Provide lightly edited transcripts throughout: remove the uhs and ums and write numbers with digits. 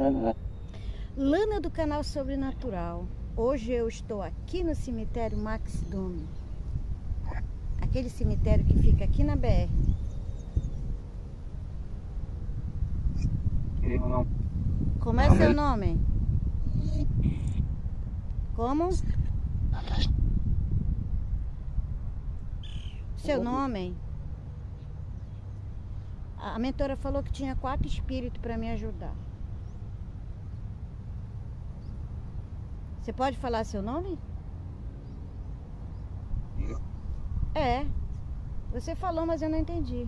Lana do canal Sobrenatural. Hoje eu estou aqui no cemitério Max Dome. Aquele cemitério que fica aqui na BR. Como é seu nome? Como? Seu nome? A mentora falou que tinha 4 espíritos para me ajudar. Você pode falar seu nome? É. Você falou, mas eu não entendi.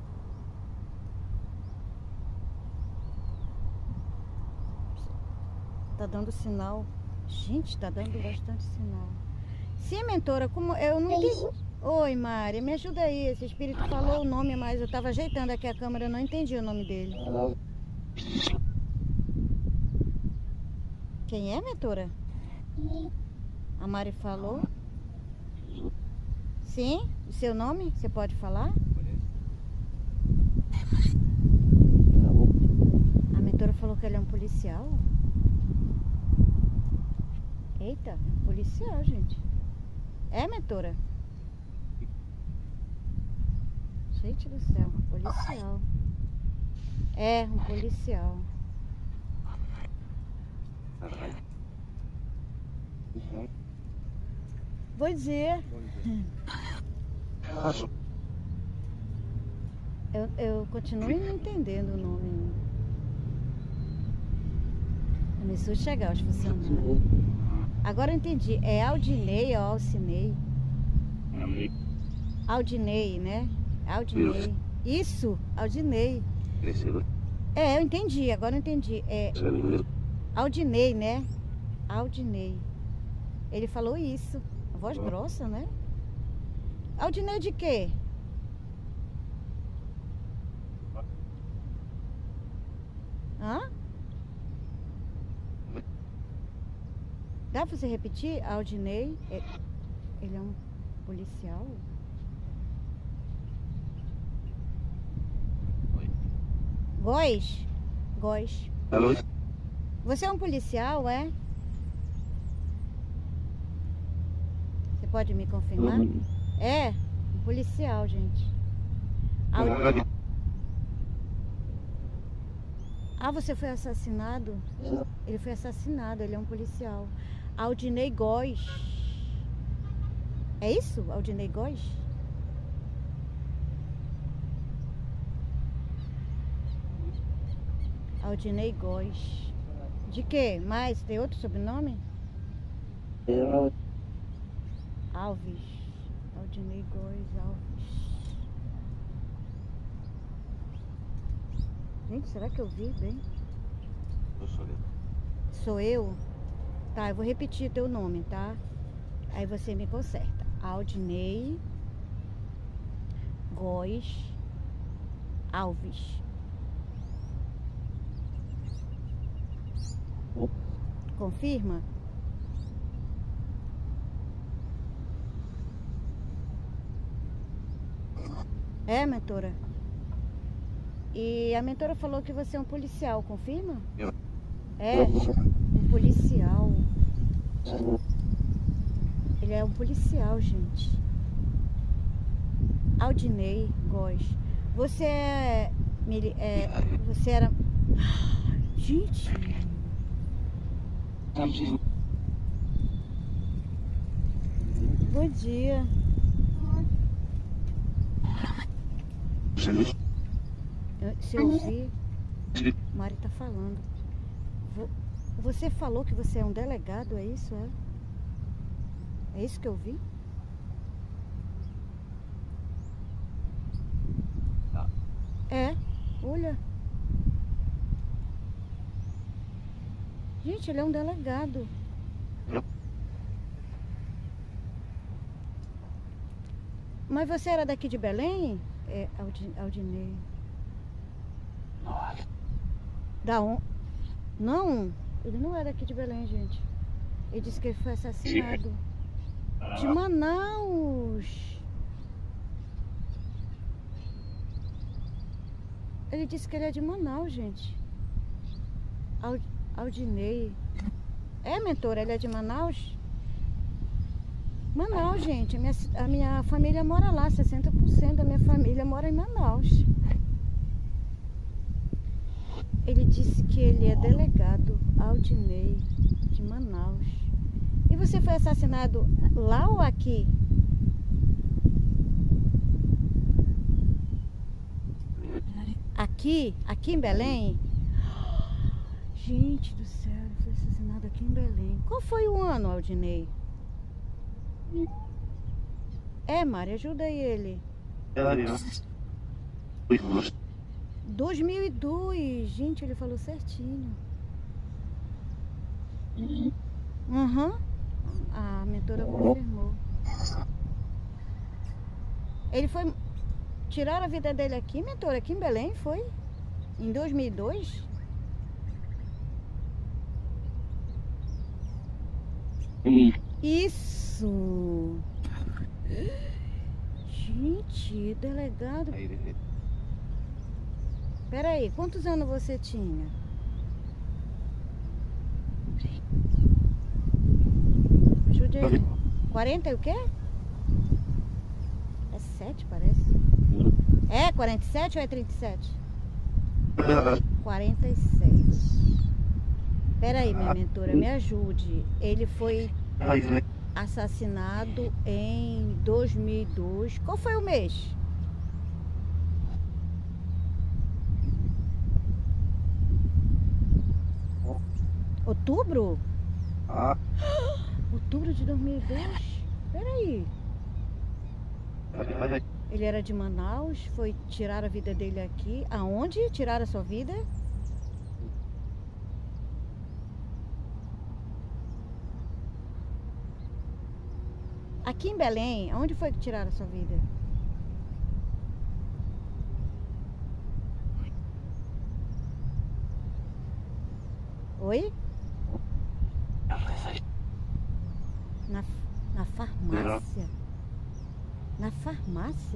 Tá dando sinal. Gente, tá dando bastante sinal. Sim, mentora, como eu não entendi. Oi, Mari, me ajuda aí. Esse espírito falou o nome, mas eu tava ajeitando aqui a câmera, eu não entendi o nome dele. Quem é, mentora? A Mari falou. Sim? O seu nome? Você pode falar? A mentora falou que ele é um policial. Eita, policial, gente. É, mentora? Gente do céu, policial. É, um policial. Bom dia. Eu continuo não entendendo o nome. Começou a chegar os funcionários. Agora eu entendi. É Aldinei ou Alcinei? Aldinei, né? Aldinei. Isso, Aldinei. É, eu entendi. Agora eu entendi. É Aldinei, né? Aldinei. Ele falou isso. A voz grossa, né? Aldinei de quê? Hã? Dá pra você repetir? Aldinei. Ele é um policial? Góis? Góis. Alô? Você é um policial, é? Você pode me confirmar? É, um policial, gente. Ah, você foi assassinado? Ele foi assassinado, ele é um policial. Aldinei Góis. É isso? Aldinei Góis? Aldinei Góis. De quê? Mais? Tem outro sobrenome? Alves. Aldinei Góis Alves. Gente, será que eu vi bem? Sou eu? Tá, eu vou repetir teu nome, tá? Aí você me conserta. Aldinei Góis Alves. Confirma? É, mentora? E a mentora falou que você é um policial, confirma? É, um policial. Ele é um policial, gente. Aldinei Góis. Você você era... Gente... Bom dia. Se eu ouvir, Mari tá falando. Você falou que você é um delegado, é isso? É isso que eu vi? É, olha. Gente, ele é um delegado. Mas você era daqui de Belém? É, Aldinei. Da onde? Não, ele não é daqui de Belém, gente. Ele disse que ele foi assassinado. De Manaus. Ele disse que ele é de Manaus, gente. Aldinei. É, mentora, ele é de Manaus? Manaus, gente. A minha família mora lá. 60% da minha família mora em Manaus. Ele disse que ele é delegado Aldinei, de Manaus. E você foi assassinado lá ou aqui? Aqui em Belém? Gente do céu, ele foi assassinado aqui em Belém. Qual foi o ano, Aldinei? É, Mari, ajuda aí ele. 2002. Gente, ele falou certinho. Uhum. A mentora confirmou. Ele foi... Tiraram a vida dele aqui, mentora, aqui em Belém, foi? Em 2002? Isso! Gente, delegado... Peraí, quantos anos você tinha? Ajude aí. 40 e o quê? É 7, parece. É 47 ou é 37? 47. Peraí, minha mentora, me ajude. Ele foi assassinado em 2002. Qual foi o mês? Outubro? Outubro de 2002? Peraí. Ele era de Manaus, foi tirar a vida dele aqui. Aonde tiraram a sua vida? Aqui em Belém, aonde foi que tiraram a sua vida? Oi? Na farmácia? Na farmácia?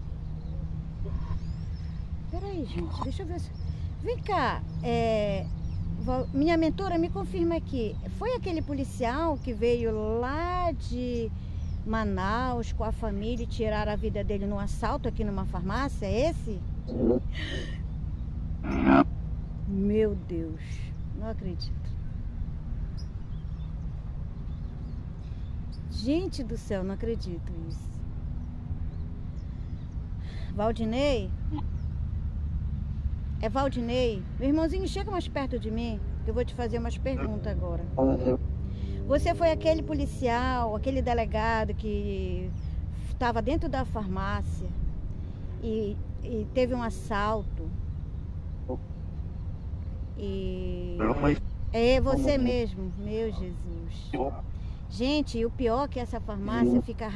Peraí, gente, deixa eu ver se... Vem cá, minha mentora me confirma aqui. Foi aquele policial que veio lá de Manaus com a família e tiraram a vida dele num assalto aqui numa farmácia? É esse? Meu Deus, não acredito. Gente do céu, não acredito isso. Valdinei? É Valdinei? Meu irmãozinho, chega mais perto de mim, que eu vou te fazer umas perguntas agora. Você foi aquele policial, aquele delegado que estava dentro da farmácia e teve um assalto. E... É você mesmo, meu Jesus. Gente, e o pior é que essa farmácia fica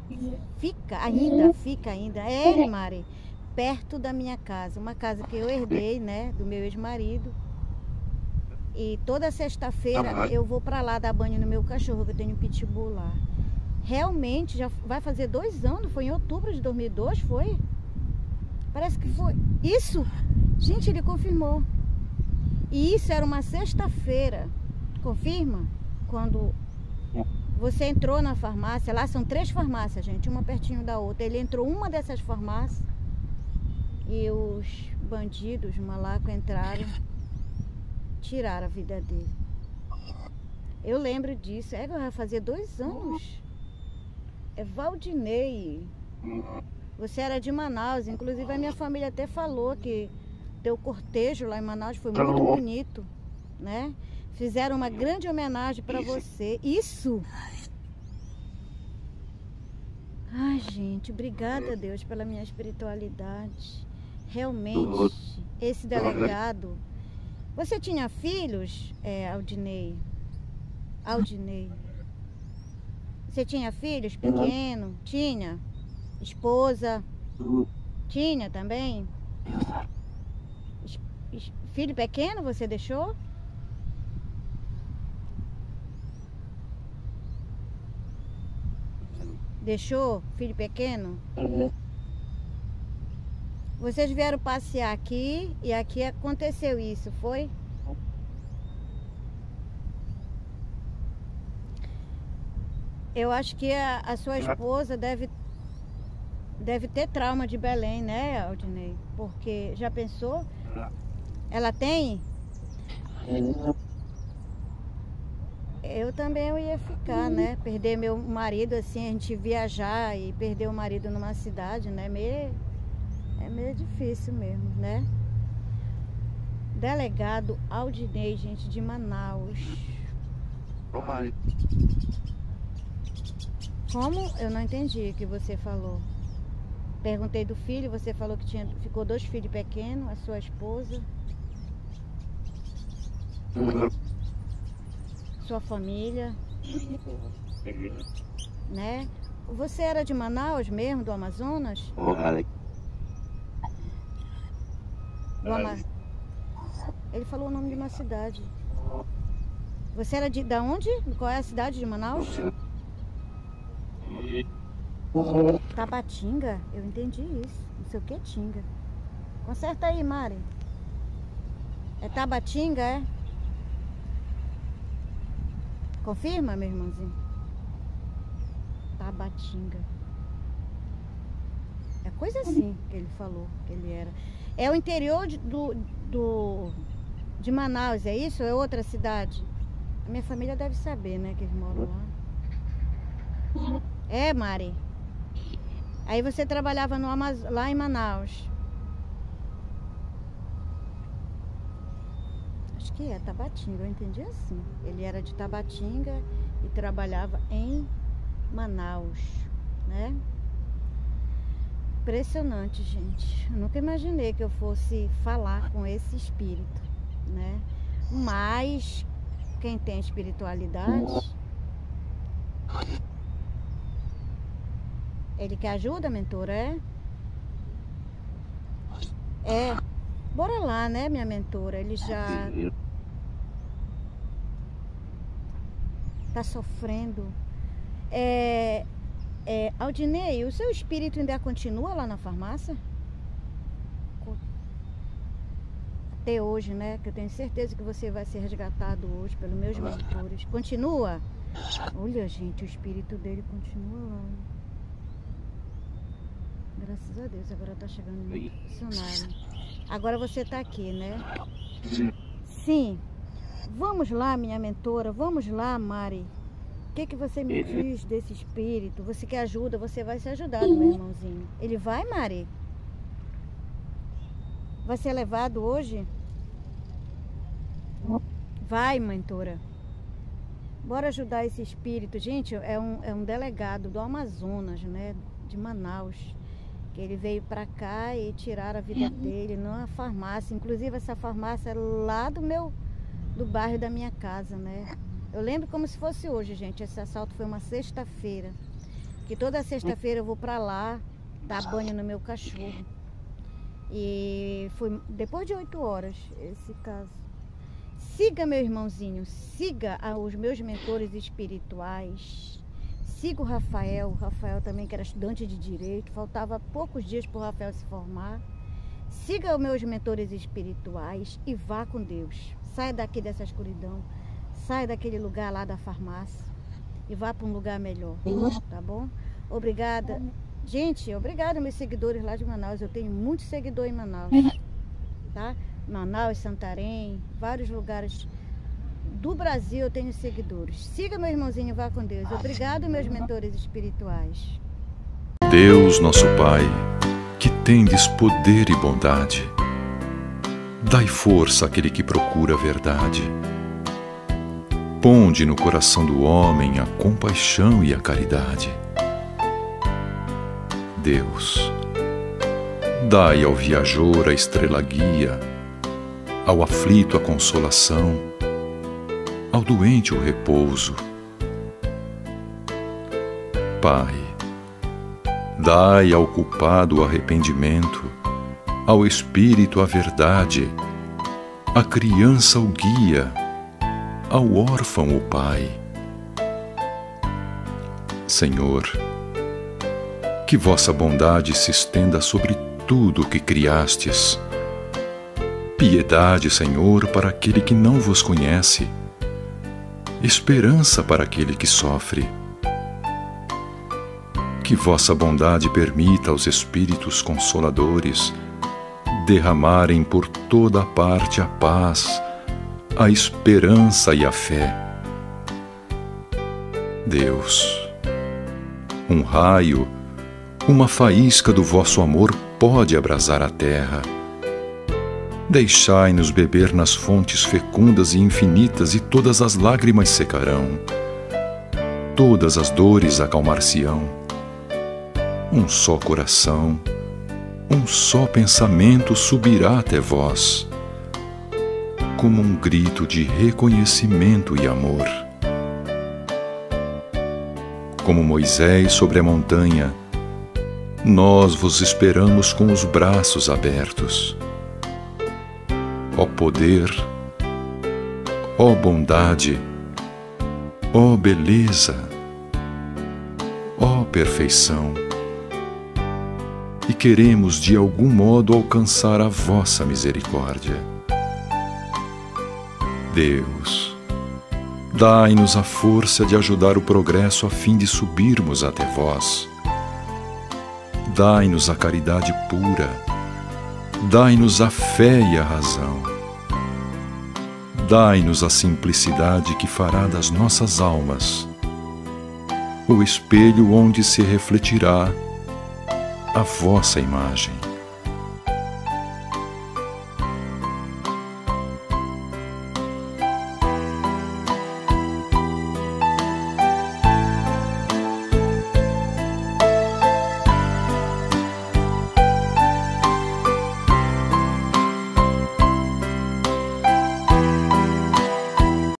ainda, Mari, perto da minha casa. Uma casa que eu herdei, né, do meu ex-marido. E toda sexta-feira eu vou pra lá dar banho no meu cachorro, que eu tenho um pitbull lá. Realmente, já vai fazer 2 anos, foi em outubro de 2002, foi? Parece que foi. Isso! Gente, ele confirmou. E isso era uma sexta-feira. Confirma? Quando você entrou na farmácia, lá são 3 farmácias, gente, uma pertinho da outra. Ele entrou uma dessas farmácias e os bandidos, malaco, entraram, tiraram a vida dele. Eu lembro disso. Vai fazer 2 anos. É Valdinei. Você era de Manaus, inclusive a minha família até falou que teu cortejo lá em Manaus foi muito bonito, né? Fizeram uma grande homenagem para você. Isso! Ai, gente, obrigada a Deus pela minha espiritualidade. Realmente, esse delegado... Você tinha filhos, Aldinei? Aldinei. Você tinha filhos pequenos? Tinha? Esposa? Tinha também? Filho pequeno você deixou? Deixou filho pequeno? Vocês vieram passear aqui e aqui aconteceu isso, foi? Eu acho que a sua esposa deve ter trauma de Belém, né, Aldinei? Porque, já pensou? Ela tem? Eu também ia ficar, né? Perder meu marido, assim, a gente viajar e perder o marido numa cidade, né? É meio difícil mesmo, né? Delegado Aldinei, gente, de Manaus. Como? Eu não entendi o que você falou. Perguntei do filho, você falou que ficou 2 filhos pequenos, a sua esposa. Sua família. Né? Você era de Manaus mesmo, do Amazonas? Ele falou o nome de uma cidade. Você era da onde? Qual é a cidade de Manaus? Tabatinga? Eu entendi isso. Não sei o que é Tinga. Conserta aí, Mari. É Tabatinga, é? Confirma, meu irmãozinho? Tabatinga. É coisa assim que ele falou que ele era. É o interior de Manaus, é isso? Ou é outra cidade? A minha família deve saber, né? Que eles moram lá. É, Mari? Aí você trabalhava lá em Manaus. Acho que é Tabatinga, eu entendi assim. Ele era de Tabatinga e trabalhava em Manaus, né? Impressionante, gente. Eu nunca imaginei que eu fosse falar com esse espírito, né? Mas quem tem espiritualidade, ele quer ajuda, mentora, é? É. Bora lá, né, minha mentora? Ele já tá sofrendo. Aldinei, o seu espírito ainda continua lá na farmácia? Até hoje, né? Que eu tenho certeza que você vai ser resgatado hoje pelos meus mentores. Continua? Olha, gente, o espírito dele continua lá. Graças a Deus, agora tá chegando muito funcionário. Agora você tá aqui, né? Sim. Vamos lá, minha mentora. Vamos lá, Mari. O que você me diz desse espírito? Você quer ajuda? Você vai ser ajudado, meu irmãozinho. Ele vai, Mari? Vai ser levado hoje? Vai, mentora. Bora ajudar esse espírito. Gente, é um delegado do Amazonas, né? De Manaus. Que ele veio pra cá e tiraram a vida dele numa farmácia. Inclusive, essa farmácia é lá do bairro da minha casa, né? Eu lembro como se fosse hoje, gente. Esse assalto foi uma sexta-feira. Que toda sexta-feira eu vou pra lá dar banho no meu cachorro. E foi depois de 8 horas esse caso. Siga, meu irmãozinho, siga os meus mentores espirituais. Siga o Rafael. O Rafael também, que era estudante de Direito. Faltava poucos dias para o Rafael se formar. Siga os meus mentores espirituais e vá com Deus. Saia daqui dessa escuridão. Saia daquele lugar lá da farmácia e vá para um lugar melhor, tá bom? Obrigada. Gente, obrigada meus seguidores lá de Manaus. Eu tenho muitos seguidores em Manaus, tá? Manaus, Santarém, vários lugares do Brasil eu tenho seguidores. Siga, meu irmãozinho, vá com Deus. Obrigado, meus mentores espirituais. Deus, nosso Pai, que tendes poder e bondade, dai força àquele que procura a verdade. Ponde no coração do homem a compaixão e a caridade. Deus, dai ao viajor a estrela guia, ao aflito a consolação, ao doente o repouso. Pai, dai ao culpado o arrependimento, ao espírito a verdade, à criança o guia, ao órfão o pai. Senhor, que vossa bondade se estenda sobre tudo o que criastes. Piedade, Senhor, para aquele que não vos conhece. Esperança para aquele que sofre. Que vossa bondade permita aos Espíritos Consoladores derramarem por toda a parte a paz, a esperança e a fé. Deus, um raio, uma faísca do vosso amor pode abrasar a terra. Deixai-nos beber nas fontes fecundas e infinitas, e todas as lágrimas secarão, todas as dores acalmar-se-ão. Um só coração, um só pensamento subirá até vós, como um grito de reconhecimento e amor. Como Moisés sobre a montanha, nós vos esperamos com os braços abertos. Ó poder, ó bondade, ó beleza, ó perfeição, e queremos de algum modo alcançar a vossa misericórdia. Deus, dai-nos a força de ajudar o progresso a fim de subirmos até vós. Dai-nos a caridade pura, dai-nos a fé e a razão. Dai-nos a simplicidade que fará das nossas almas o espelho onde se refletirá a vossa imagem.